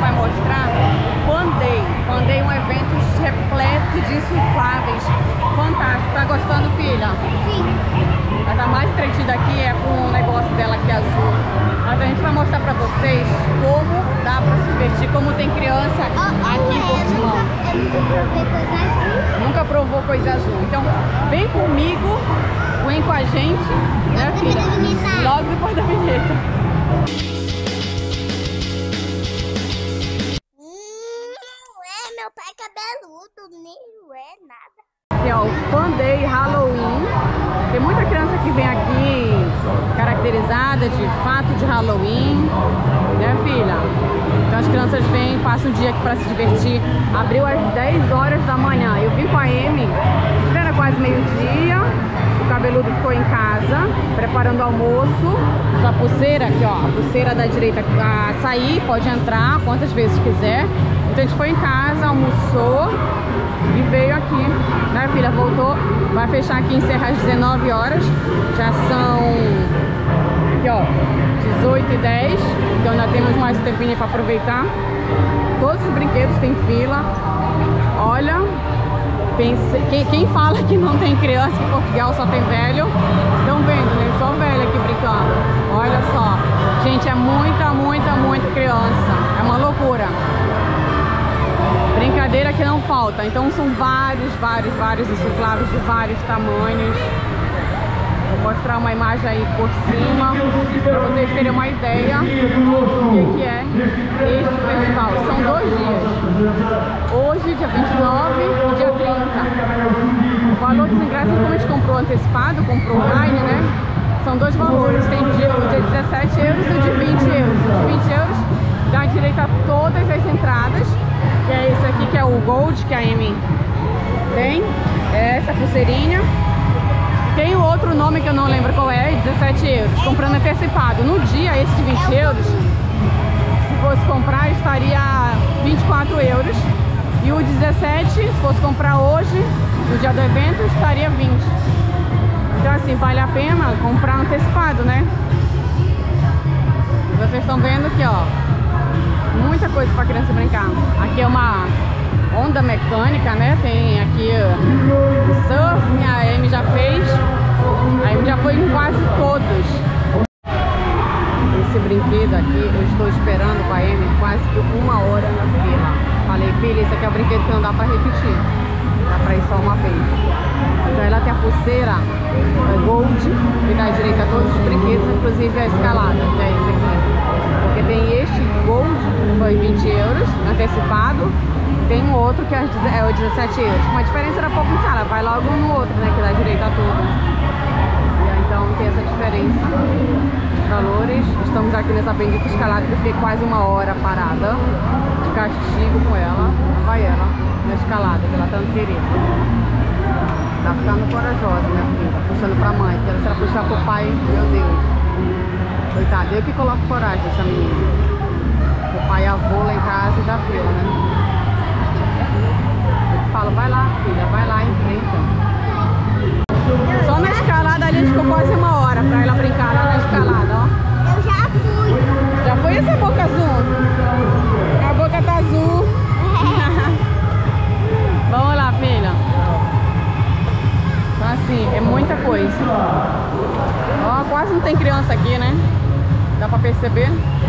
vai mostrar o Fun Day. Fun Day é um evento repleto de insufláveis. Fantástico. Tá gostando, filha? Sim. Ela tá mais entretida aqui é com o negócio dela aqui azul. Mas a gente vai mostrar pra vocês como dá pra se divertir, como tem criança aqui em Portimão. Eu nunca provei coisa azul. Nunca provou coisa azul. Então, vem comigo, vem com a gente, né, filha? Logo depois da vinheta. Meu pai é cabeludo, nem é nada. Aqui, ó, o Fun Day Halloween. Tem muita criança que vem aqui caracterizada de fato de Halloween, né, filha? Então as crianças vêm, passam o dia aqui para se divertir. Abriu às 10 horas da manhã. Eu vim com a Amy, era quase meio-dia. O cabeludo ficou em casa, preparando o almoço. A pulseira aqui, ó, a pulseira da direita, a sair, pode entrar quantas vezes quiser. Então a gente foi em casa, almoçou e veio aqui, né, filha? Voltou, vai fechar aqui, encerra às 19 horas. Já são, aqui ó, 18h10. Então ainda temos mais um tempinho para aproveitar. Todos os brinquedos têm fila. Olha, quem fala que não tem criança, que em Portugal só tem velho, estão vendo, né? Só velho aqui brincando. Olha só, gente, é muita criança. É uma loucura. Brincadeira que não falta. Então são vários insufláveis de vários tamanhos. Vou mostrar uma imagem aí por cima para vocês terem uma ideia do que é este festival. São 2 dias. Hoje, dia 29 e dia 30. O valor dos ingressos, como a gente comprou antecipado, comprou online, né? São 2 valores. Tem o de 17 euros e o de 20 euros. O de 20 euros dá direito a todas as entradas. Que é esse aqui, que é o Gold, que a Amy tem. É essa pulseirinha. Tem o outro nome que eu não lembro qual é, 17 euros. Comprando antecipado. No dia, esse de 20 euros, se fosse comprar, estaria 24 euros. E o 17, se fosse comprar hoje, no dia do evento, estaria 20. Então assim, vale a pena comprar antecipado, né? E vocês estão vendo aqui, ó, muita coisa para criança brincar. Aqui é uma onda mecânica, né? Tem aqui o surf, a Amy já fez. A Amy já foi em quase todos. Esse brinquedo aqui, eu estou esperando com a Amy quase que 1 hora na fila. Falei, filha, esse aqui é o brinquedo que não dá para repetir. Dá para ir só uma vez. Então ela tem a pulseira Gold, que dá direito a todos os brinquedos, inclusive a escalada, que é esse aqui. Porque tem este Gold, que foi 20 euros, antecipado. Tem um outro que é o 17 euros. Com a diferença era pouco em sala, vai logo no outro, né, que dá direito a tudo. Então tem essa diferença de valores. Estamos aqui nessa bendita escalada que eu fiquei quase 1 hora parada, de castigo com ela. Vai ela, na escalada, que ela tanto querida. Tá ficando corajosa, minha filha, puxando pra mãe, porque se ela puxar pro pai, meu Deus. Coitada, eu que coloco coragem essa menina. O pai e a avô lá em casa e da fila, né? Falo, vai lá, filha, vai lá, enfrenta. Só na escalada ali ficou quase 1 hora pra ela brincar lá na escalada, ó. Eu já fui. Já foi essa boca azul? A boca tá azul. Vamos lá, filha. Então assim, é muita coisa. Ó, quase não tem criança aqui, né? Dá pra perceber?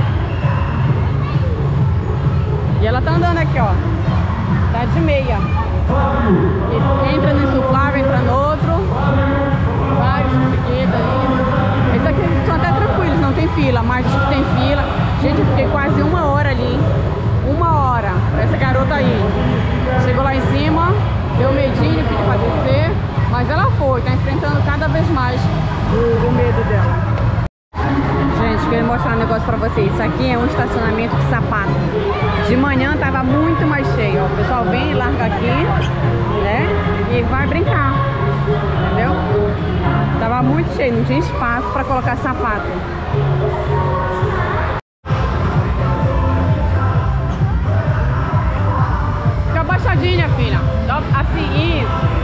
E ela tá andando aqui, ó. Tá de meia. Entra no insuflável, entra no outro. Vários brinquedos aí. Esses aqui são até tranquilos, não tem fila. Mas os que tem fila. Gente, eu fiquei quase 1 hora ali. 1 hora. Essa garota aí. Chegou lá em cima, deu medinho, pediu pra descer. Mas ela foi, tá enfrentando cada vez mais o medo dela. Gente, queria mostrar um negócio pra vocês. Isso aqui é um estacionamento de sapato. De manhã tava muito mais cheio, ó. O pessoal vem e larga aqui, né? E vai brincar, entendeu? Tava muito cheio, não tinha espaço pra colocar sapato. Fica abaixadinha, filha. Assim, isso.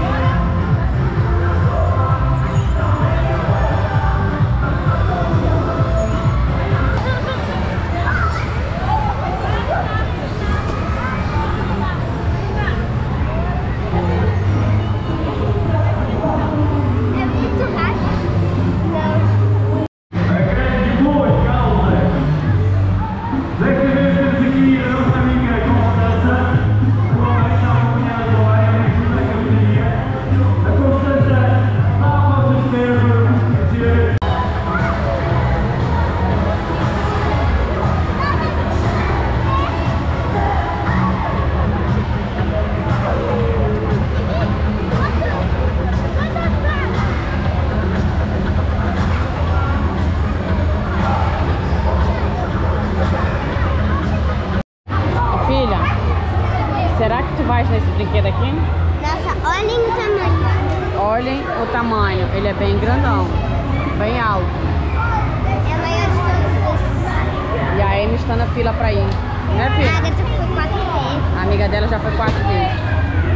grandão, bem alto. É a maior de todos esses. E a Amy está na fila pra ir. Né, A filha? Agatha foi 4 vezes. A amiga dela já foi 4 vezes.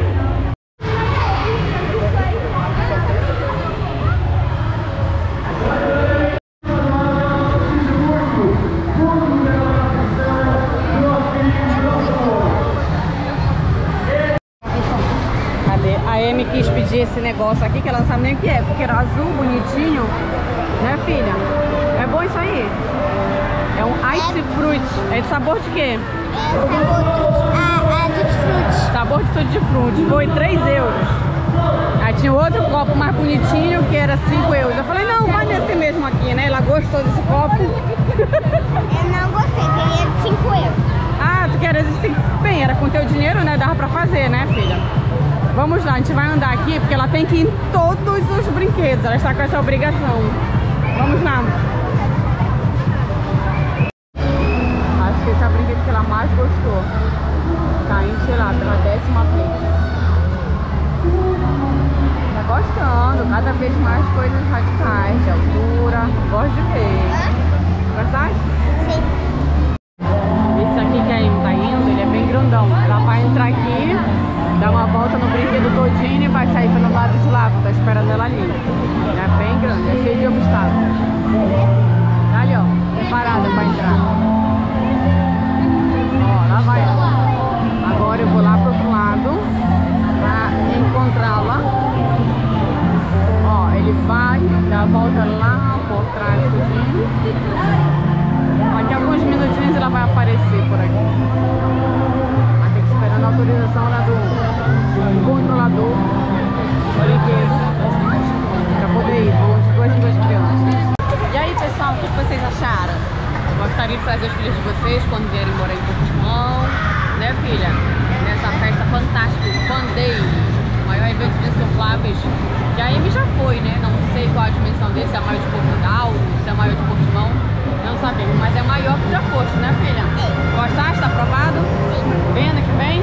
Cadê? A Amy quis pedir esse negócio aqui, que ela não sabe nem o que é, porque era azul, bonitinho. Né, filha? É bom isso aí? É um ice fruit. É de sabor de quê? É de frutti. Sabor de tutti frutti. Foi 3 euros. Aí tinha outro copo mais bonitinho que era 5 euros. Eu falei, não, vai nesse mesmo aqui, né? Ela gostou desse copo. Eu não gostei, queria 5 euros. Ah, tu quer esse? Bem, era com teu dinheiro, né? Dava pra fazer, né, filha? Vamos lá, a gente vai andar aqui porque ela tem que ir em todos os brinquedos. Ela está com essa obrigação. Vamos lá. Acho que esse é o brinquedo que ela mais gostou. Tá indo, sei lá, pela 10ª vez. Tá gostando, cada vez mais coisas radicais, de altura. Gosto de ver. Gostaste? Sim. Esse aqui que a Amy tá indo, ele é bem grandão. Ela vai entrar aqui, dar uma volta no brinquedo todinho e vai sair pelo lado de lá, tá esperando ela ali. É bem grande, é cheio de obstáculos. Tá ali, ó, preparada pra entrar. Ó, lá vai ela. Agora eu vou lá pro outro lado pra encontrá-la. Ó, ele vai dar a volta lá por trás tudinho. Daqui a alguns minutinhos ela vai aparecer por aqui. Vai ter que esperar a autorização lá do controlador do brinquedo pra poder ir, duas crianças. E aí, pessoal, o que vocês acharam? Gostaria de trazer os filhos de vocês quando vierem morar em Portimão, né, filha? Nessa festa fantástica, o Fun Day, o maior evento de insufláveis. Que a Amy já foi, né? Não sei qual a dimensão desse, se é a maior de Portugal, se é a maior de Portimão. Não sabemos, mas é maior que já foste, né, filha? Gostaste? Tá aprovado? Sim. Vem ano que vem?